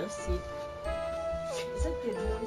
aussi. C'est ça que t'es drôle.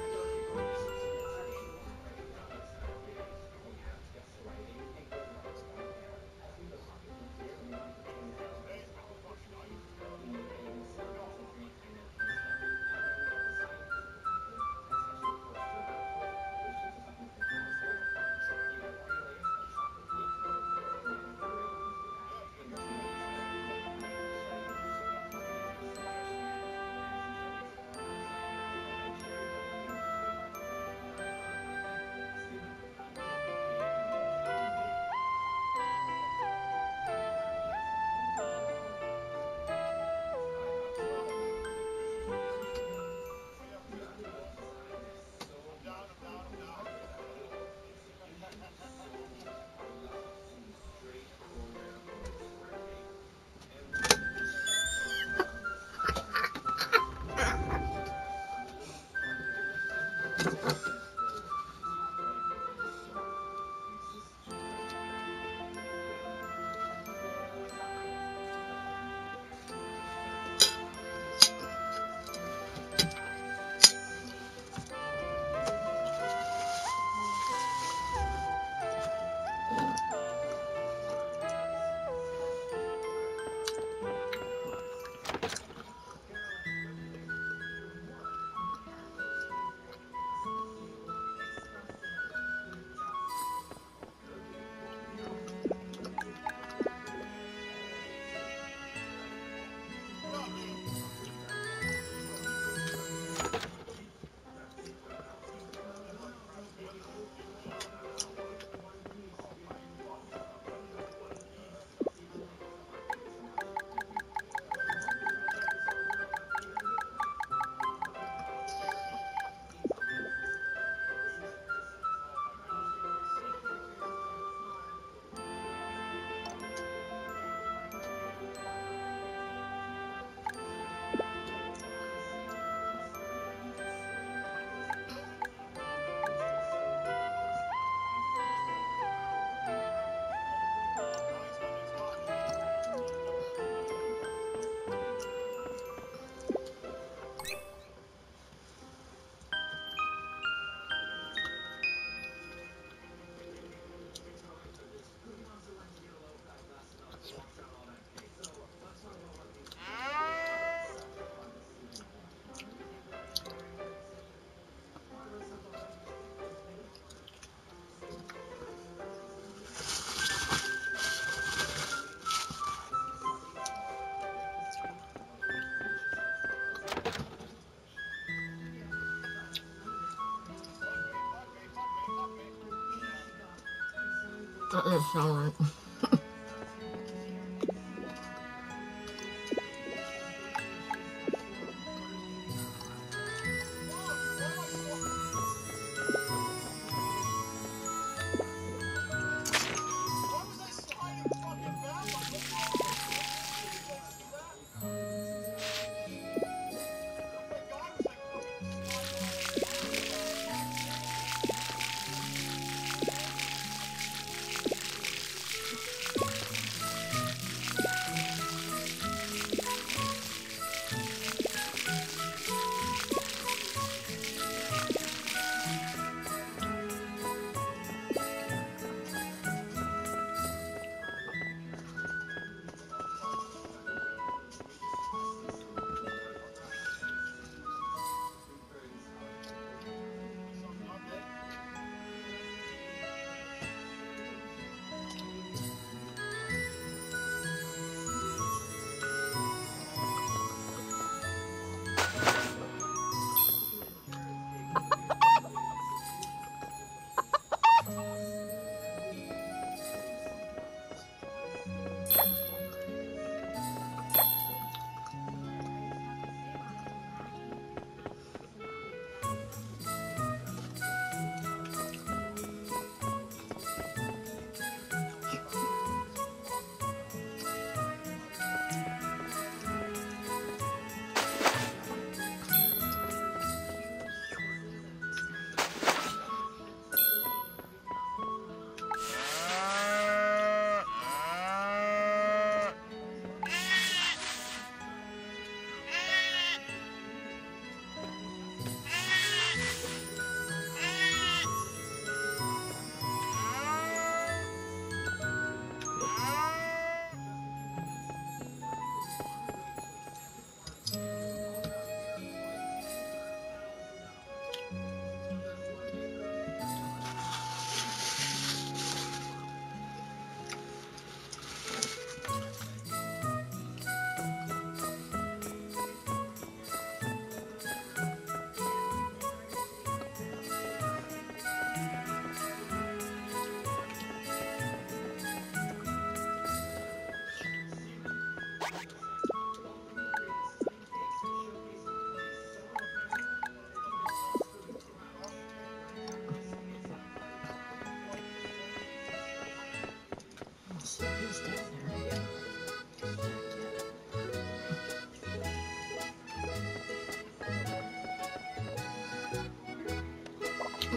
That doesn't sound right.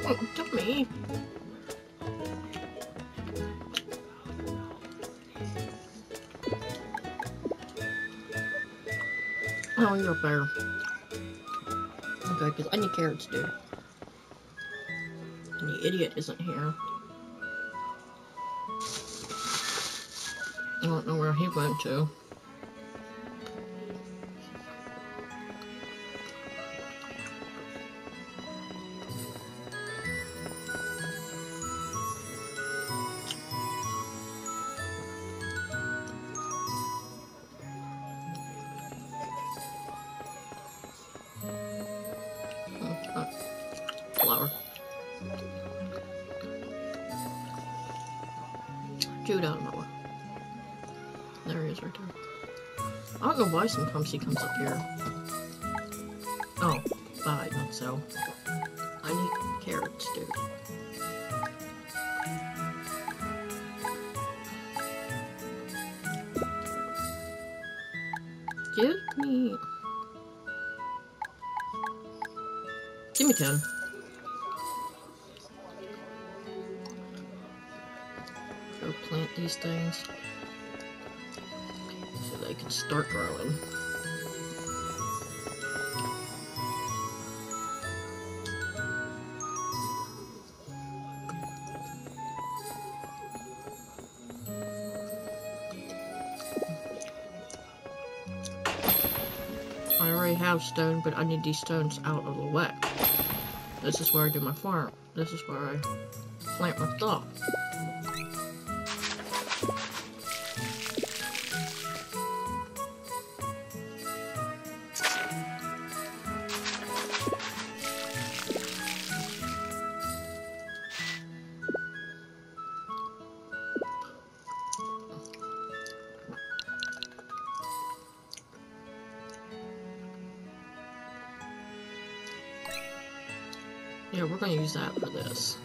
To me. Oh, you're better. Okay, because I need carrots, dude. And the idiot isn't here. I don't know where he went to. Flour. Jude out of my way. There he is right there. I don't know why sometimes he comes up here. Oh, bye, not so. I need carrots, dude. Give me 10. Go plant these things so they can start growing. I already have stone, but I need these stones out of the way. This is where I do my farm. This is where I plant my stuff. Yeah, we're gonna use that for this.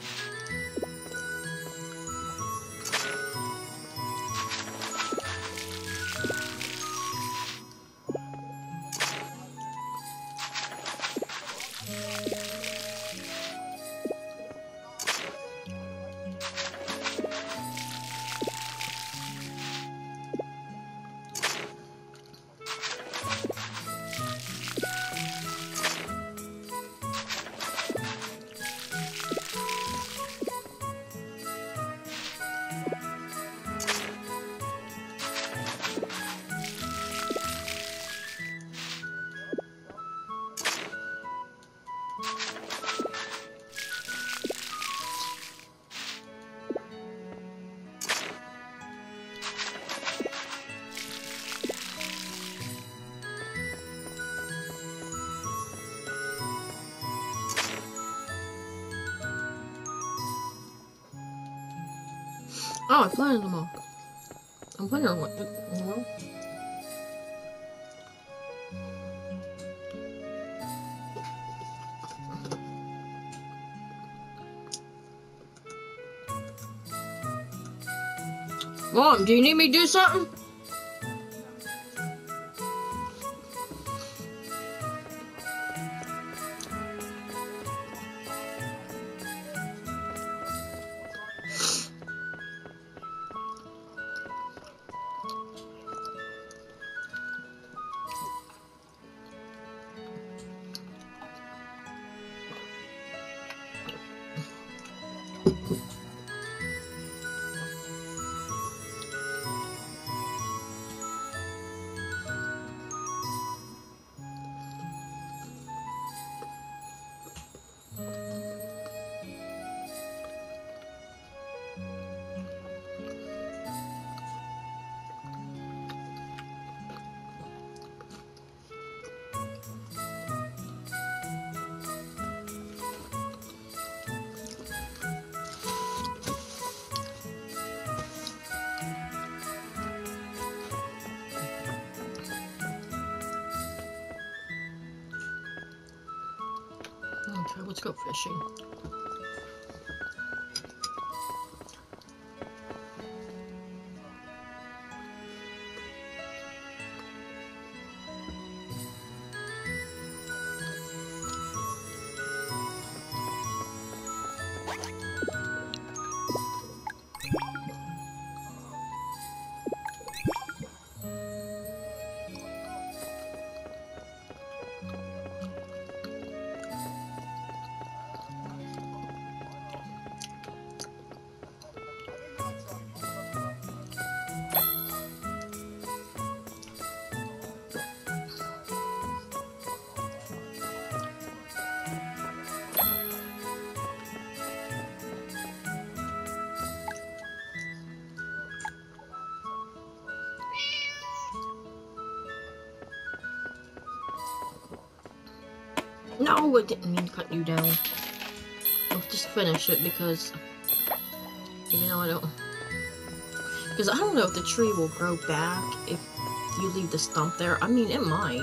Oh, I planted them all. I'm wondering what the world. Mom, do you need me to do something? Okay, let's go fishing. No, I didn't mean to cut you down. I'll just finish it because, even though I don't, because I don't know if the tree will grow back if you leave the stump there. I mean, it might.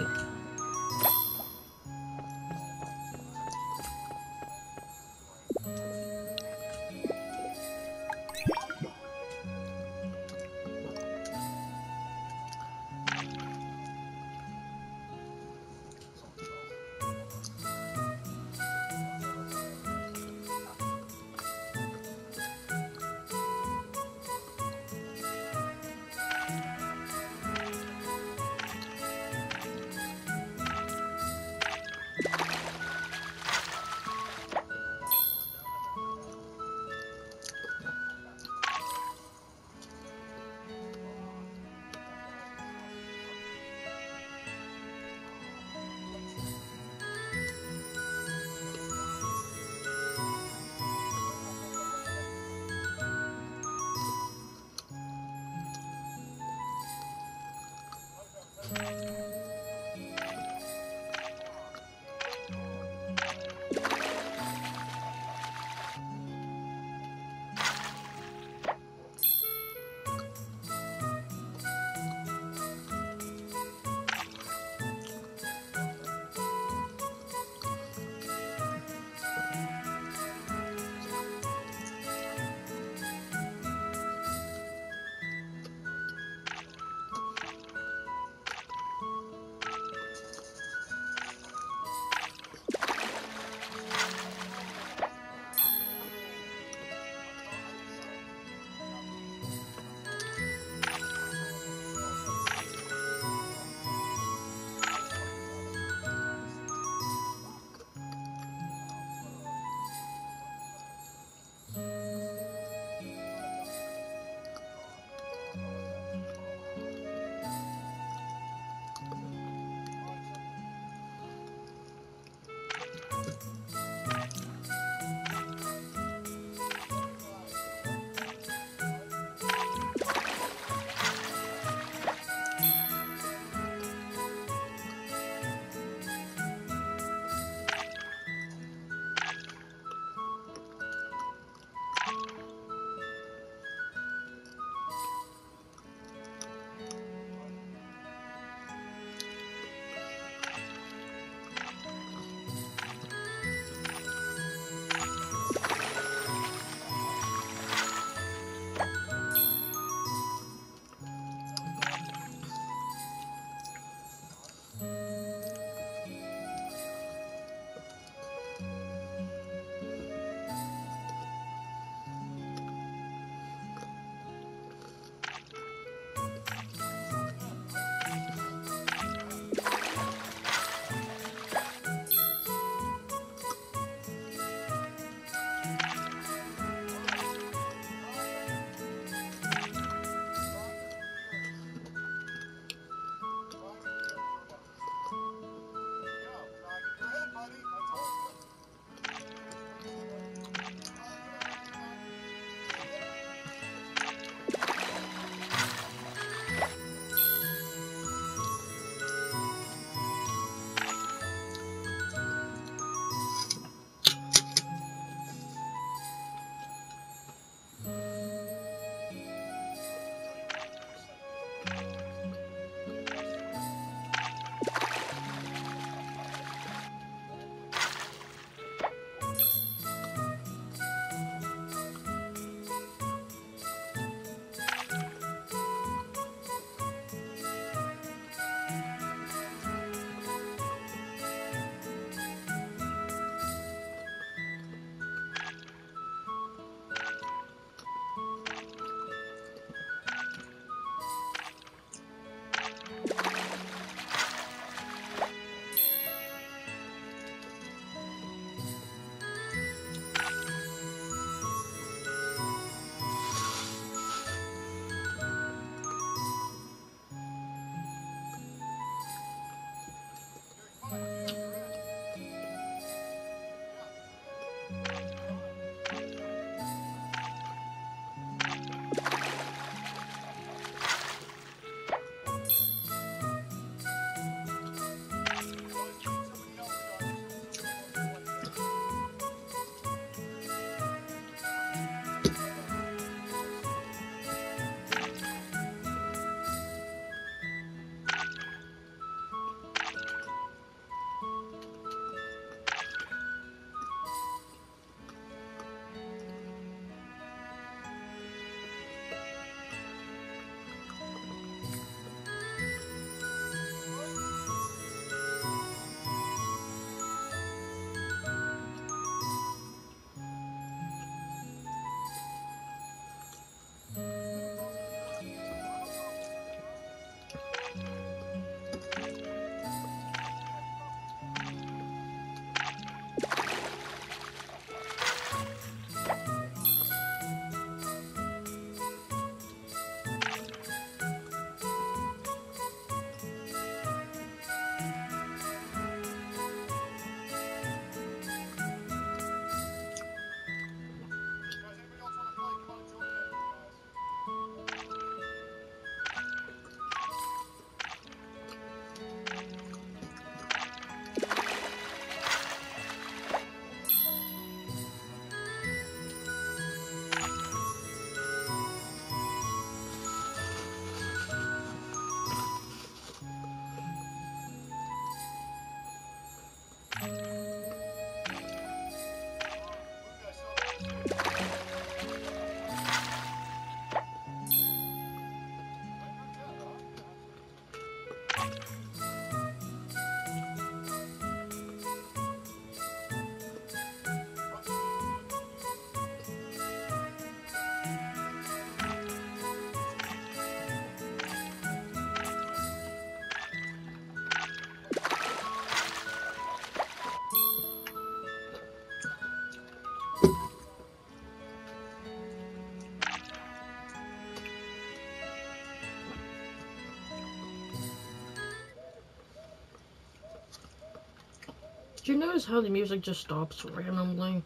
Did you notice how the music just stops randomly?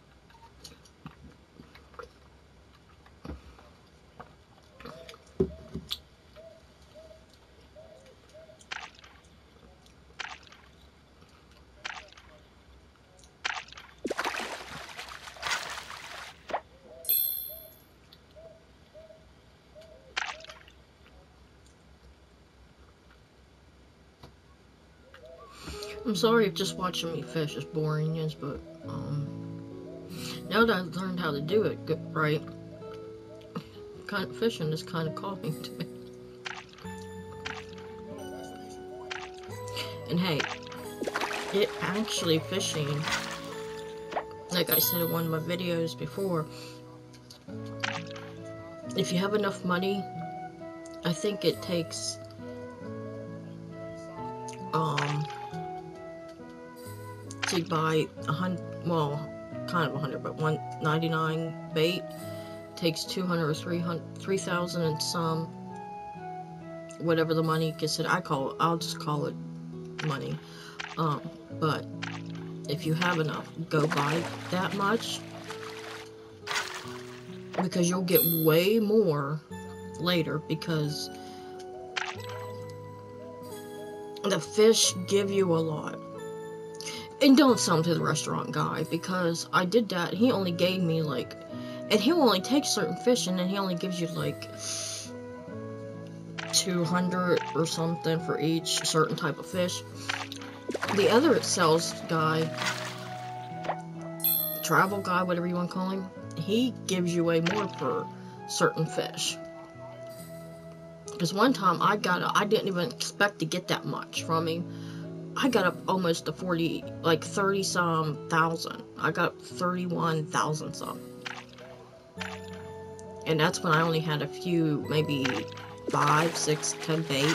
I'm sorry if just watching me fish is boring, yes, but now that I've learned how to do it right, kind of fishing is kind of calming to me. And hey, it actually fishing, like I said in one of my videos before, if you have enough money, I think it takes to buy 100, well, kind of 100, but 199 bait takes 200 or 3,000 and some, whatever the money gets it. I'll just call it money. But if you have enough, go buy that much, because you'll get way more later, because the fish give you a lot. And don't sell them to the restaurant guy, because I did that. He only gave me like, and he'll only take certain fish, and then he only gives you like 200 or something for each certain type of fish. The other sales guy, travel guy, whatever you want to call him, he gives you way more for certain fish. Because one time I didn't even expect to get that much from him. I got up almost to 40, like 30 some thousand. I got 31,000 some. And that's when I only had a few, maybe 5, 6, 10 bait.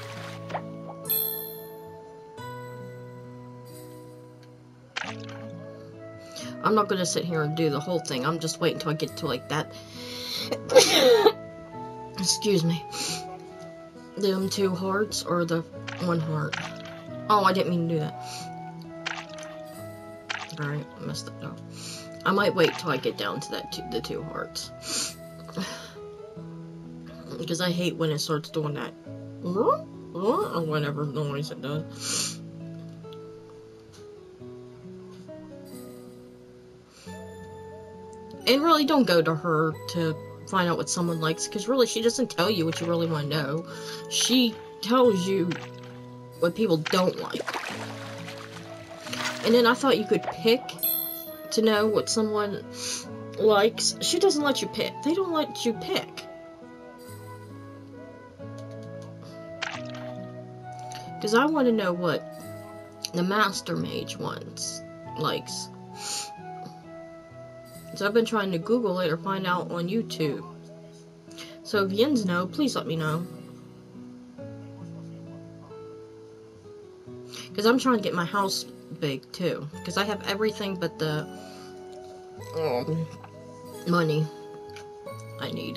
I'm not gonna sit here and do the whole thing. I'm just waiting until I get to like that. Excuse me. Them 2 hearts or the 1 heart. Oh, I didn't mean to do that. Alright, I messed up now. I might wait till I get down to that the 2 hearts. Because I hate when it starts doing that. Or whatever noise it does. And really, don't go to her to find out what someone likes, because really, she doesn't tell you what you really want to know. She tells you what people don't like. And then I thought you could pick to know what someone likes. She doesn't let you pick. They don't let you pick. Because I want to know what the Master Mage likes. So I've been trying to Google it or find out on YouTube. So if yins know, please let me know. Because I'm trying to get my house big too. Because I have everything but the money I need.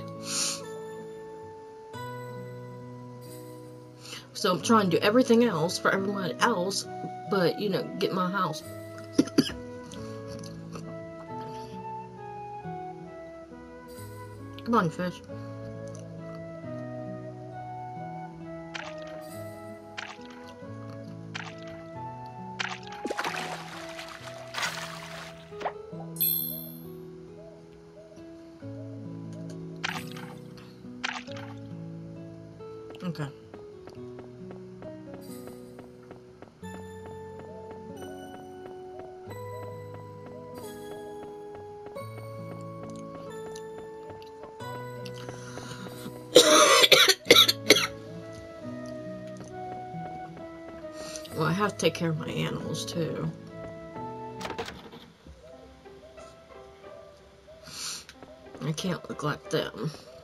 So I'm trying to do everything else for everyone else, but, you know, get my house. Come on, fish. Okay. have to take care of my animals too. I can't neglect them.